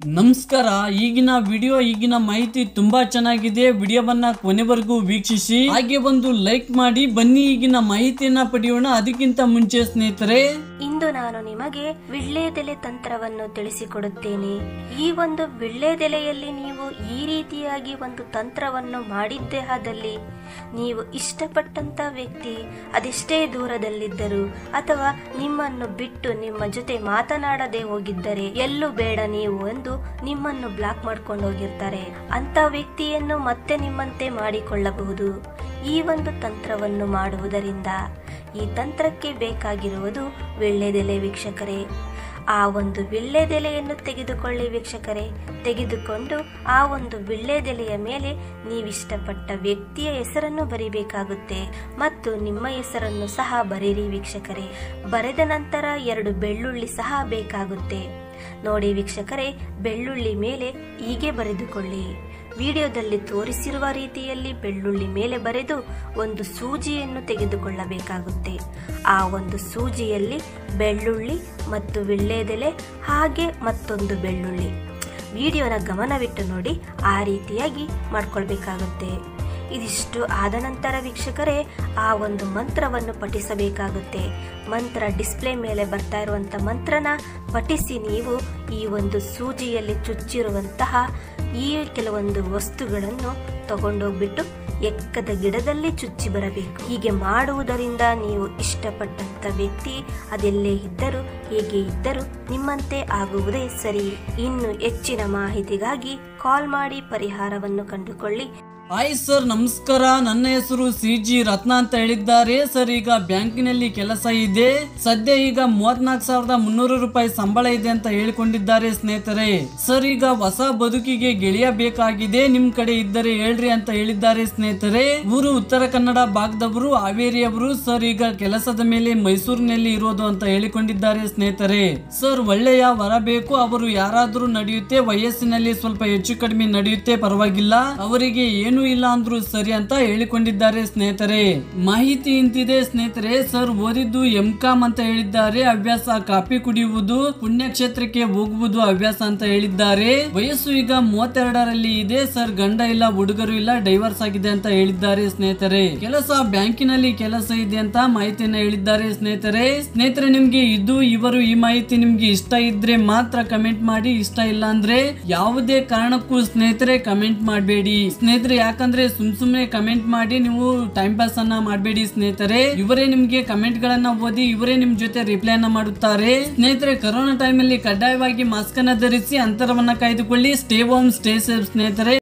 ನಮಸ್ಕಾರ. ಈಗಿನ ವಿಡಿಯೋ ಈಗಿನ ಮಾಹಿತಿ ತುಂಬಾ ಚೆನ್ನಾಗಿದೆ. ವಿಡಿಯೋವನ್ನ ಕೊನೆವರೆಗೂ ವೀಕ್ಷಿಸಿ, ಹಾಗೆ ಒಂದು ಲೈಕ್ ಮಾಡಿ. ಬನ್ನಿ ಈಗಿನ ಮಾಹಿತಿಯನ್ನ ಪಡೆಯೋಣ. ಅದಕ್ಕಿಂತ ಮುಂಚೆ ಸ್ನೇಹಿತರೆ, ಇಂದು ನಾನು ನಿಮಗೆ ವಿಳ್ಳೆದೆಲೆ ತಂತ್ರವನ್ನು ತಿಳಿಸಿಕೊಡುತ್ತೇನೆ. ಈ ಒಂದು ವಿಳ್ಳೆದೆಲೆಯಲ್ಲಿ ನೀವು ಈ ರೀತಿಯಾಗಿ ಒಂದು ತಂತ್ರವನ್ನು ಮಾಡಿದ್ದೇ ಆದಲ್ಲಿ ನೀವು ಇಷ್ಟಪಟ್ಟಂತ ವ್ಯಕ್ತಿ ಅದೆಷ್ಟೇ ದೂರದಲ್ಲಿದ್ದರು ಅಥವಾ ನಿಮ್ಮನ್ನು ಬಿಟ್ಟು ನಿಮ್ಮ ಜೊತೆ ಮಾತನಾಡದೆ ಹೋಗಿದ್ದರೆ ಎಲ್ಲೂ ಬೇಡ ನೀವು ಎಂದು ನಿಮ್ಮನ್ನು ಬ್ಲಾಕ್ ಮಾಡ್ಕೊಂಡು ಹೋಗಿರ್ತಾರೆ. ಅಂತ ವ್ಯಕ್ತಿಯನ್ನು ಮತ್ತೆ ನಿಮ್ಮಂತೆ ಮಾಡಿಕೊಳ್ಳಬಹುದು ಈ ಒಂದು ತಂತ್ರವನ್ನು ಮಾಡುವುದರಿಂದ. ಈ ತಂತ್ರಕ್ಕೆ ಬೇಕಾಗಿರುವುದು ವಿಳ್ಳೆದೆಲೆ ವೀಕ್ಷಕರೇ. ಆ ಒಂದು ವಿಳ್ಳೆದೆಲೆಯನ್ನು ತೆಗೆದುಕೊಳ್ಳಿ ವೀಕ್ಷಕರೇ. ತೆಗೆದುಕೊಂಡು ಆ ಒಂದು ವಿಳ್ಳೆದೆಲೆಯ ಮೇಲೆ ನೀವಿಷ್ಟಪಟ್ಟ ವ್ಯಕ್ತಿಯ ಹೆಸರನ್ನು ಬರಿಬೇಕಾಗುತ್ತೆ ಮತ್ತು ನಿಮ್ಮ ಹೆಸರನ್ನು ಸಹ ಬರೀರಿ ವೀಕ್ಷಕರೇ. ಬರೆದ ನಂತರ 2 ಬೆಳ್ಳುಳ್ಳಿ ಸಹ ಬೇಕಾಗುತ್ತೆ. ನೋಡಿ ವೀಕ್ಷಕರೇ, ಬೆಳ್ಳುಳ್ಳಿ ಮೇಲೆ ಹೀಗೆ ಬರೆದುಕೊಳ್ಳಿ. ವಿಡಿಯೋದಲ್ಲಿ ತೋರಿಸಿರುವ ರೀತಿಯಲ್ಲಿ ಬೆಳ್ಳುಳ್ಳಿ ಮೇಲೆ ಬರೆದು ಒಂದು ಸೂಜಿಯನ್ನು ತೆಗೆದುಕೊಳ್ಳಬೇಕಾಗುತ್ತೆ. ಆ ಒಂದು ಸೂಜಿಯಲ್ಲಿ ಬೆಳ್ಳುಳ್ಳಿ ಮತ್ತು ವಿಳ್ಳೆದೆಲೆ ಹಾಗೆ ಮತ್ತೊಂದು ಬೆಳ್ಳುಳ್ಳಿ, ವಿಡಿಯೋನ ಗಮನವಿಟ್ಟು ನೋಡಿ, ಆ ರೀತಿಯಾಗಿ ಮಾಡ್ಕೊಳ್ಬೇಕಾಗುತ್ತೆ. ಇದಿಷ್ಟು ಆದ ನಂತರ ವೀಕ್ಷಕರೇ, ಆ ಒಂದು ಮಂತ್ರವನ್ನು ಪಠಿಸಬೇಕಾಗುತ್ತೆ. ಮಂತ್ರ ಡಿಸ್ಪ್ಲೇ ಮೇಲೆ ಬರ್ತಾ ಇರುವಂತ ಮಂತ್ರನ ಪಠಿಸಿ ನೀವು ಈ ಒಂದು ಸೂಜಿಯಲ್ಲಿ ಚುಚ್ಚಿರುವಂತಹ ಈ ಕೆಲವೊಂದು ವಸ್ತುಗಳನ್ನು ತಗೊಂಡೋಗ್ಬಿಟ್ಟು ಎಕ್ಕದ ಗಿಡದಲ್ಲಿ ಚುಚ್ಚಿ ಬರಬೇಕು. ಹೀಗೆ ಮಾಡುವುದರಿಂದ ನೀವು ಇಷ್ಟಪಟ್ಟಂತ ವ್ಯಕ್ತಿ ಅದೆಲ್ಲೇ ಇದ್ದರೂ ಹೇಗೆ ಇದ್ದರೂ ನಿಮ್ಮಂತೆ ಆಗುವುದೇ ಸರಿ. ಇನ್ನು ಹೆಚ್ಚಿನ ಮಾಹಿತಿಗಾಗಿ ಕಾಲ್ ಮಾಡಿ ಪರಿಹಾರವನ್ನು ಕಂಡುಕೊಳ್ಳಿ. ಹಾಯ್ ಸರ್, ನಮಸ್ಕಾರ. ನನ್ನ ಹೆಸರು CG ರತ್ನ ಅಂತ ಹೇಳಿದ್ದಾರೆ. ಸರ್, ಈಗ ಬ್ಯಾಂಕಿನಲ್ಲಿ ಕೆಲಸ ಇದೆ. ಸದ್ಯ ಈಗ 34,300 ರೂಪಾಯಿ ಸಂಬಳ ಇದೆ ಅಂತ ಹೇಳಿಕೊಂಡಿದ್ದಾರೆ ಸ್ನೇಹಿತರೆ. ಸರ್, ಈಗ ಹೊಸ ಬದುಕಿಗೆ ಗೆಳೆಯ ಬೇಕಾಗಿದೆ, ನಿಮ್ ಕಡೆ ಇದ್ದರೆ ಹೇಳ್ರಿ ಅಂತ ಹೇಳಿದ್ದಾರೆ ಸ್ನೇಹಿತರೆ. ಊರು ಉತ್ತರ ಕನ್ನಡ ಭಾಗದವರು, ಹಾವೇರಿಯವರು. ಸರ್, ಈಗ ಕೆಲಸದ ಮೇಲೆ ಮೈಸೂರಿನಲ್ಲಿ ಇರೋದು ಅಂತ ಹೇಳಿಕೊಂಡಿದ್ದಾರೆ ಸ್ನೇಹಿತರೆ. ಸರ್, ಒಳ್ಳೆಯ ವರ ಬೇಕು. ಅವರು ಯಾರಾದ್ರೂ ನಡೆಯುತ್ತೆ, ವಯಸ್ಸಿನಲ್ಲಿ ಸ್ವಲ್ಪ ಹೆಚ್ಚು ಕಡಿಮೆ ನಡೆಯುತ್ತೆ, ಪರವಾಗಿಲ್ಲ. ಅವರಿಗೆ ಏನು ಇಲ್ಲ ಅಂದ್ರು ಸರಿ ಅಂತ ಹೇಳಿಕೊಂಡಿದ್ದಾರೆ ಸ್ನೇಹಿತರೆ. ಮಾಹಿತಿ ಇಂತಿದೆ ಸ್ನೇಹಿತರೆ. ಸರ್, ಓದಿದ್ದು MCOM ಅಂತ ಹೇಳಿದ್ದಾರೆ. ಹವ್ಯಾಸ ಕಾಫಿ ಕುಡಿಯುವುದು, ಪುಣ್ಯಕ್ಷೇತ್ರಕ್ಕೆ ಹೋಗುವುದು ಹವ್ಯಾಸ ಅಂತ ಹೇಳಿದ್ದಾರೆ. ವಯಸ್ಸು ಈಗ 32ರಲ್ಲಿ ಇದೆ. ಸರ್, ಗಂಡ ಇಲ್ಲ, ಹುಡುಗರು ಇಲ್ಲ, ಡೈವರ್ಸ್ ಆಗಿದೆ ಅಂತ ಹೇಳಿದ್ದಾರೆ ಸ್ನೇಹಿತರೆ. ಕೆಲಸ ಬ್ಯಾಂಕಿನಲ್ಲಿ ಕೆಲಸ ಇದೆ ಅಂತ ಮಾಹಿತಿಯನ್ನ ಹೇಳಿದ್ದಾರೆ ಸ್ನೇಹಿತರೆ. ನಿಮ್ಗೆ ಇವರು ಈ ಮಾಹಿತಿ ನಿಮ್ಗೆ ಇಷ್ಟ ಇದ್ರೆ ಮಾತ್ರ ಕಮೆಂಟ್ ಮಾಡಿ, ಇಷ್ಟ ಇಲ್ಲ ಅಂದ್ರೆ ಯಾವುದೇ ಕಾರಣಕ್ಕೂ ಸ್ನೇಹಿತರೆ ಕಮೆಂಟ್ ಮಾಡಬೇಡಿ ಸ್ನೇಹಿತರೆ. ಯಾಕಂದ್ರೆ ಸುಮ್ನೆ ಕಮೆಂಟ್ ಮಾಡಿ ನೀವು ಟೈಮ್ ಪಾಸ್ ಅನ್ನ ಮಾಡಬೇಡಿ ಸ್ನೇಹಿತರೆ. ಇವರೇ ನಿಮ್ಗೆ ಕಮೆಂಟ್ ಗಳನ್ನ ಓದಿ ಇವರೇ ನಿಮ್ ಜೊತೆ ರಿಪ್ಲೈ ಅನ್ನ ಮಾಡುತ್ತಾರೆ ಸ್ನೇಹಿತರೆ. ಕೊರೋನಾ ಟೈಮ್ ಅಲ್ಲಿ ಕಡ್ಡಾಯವಾಗಿ ಮಾಸ್ಕ್ ಅನ್ನ ಧರಿಸಿ, ಅಂತರವನ್ನ ಕಾಯ್ದುಕೊಳ್ಳಿ. ಸ್ಟೇ ಹೋಮ್, ಸ್ಟೇ ಸೇಫ್ ಸ್ನೇಹಿತರೆ.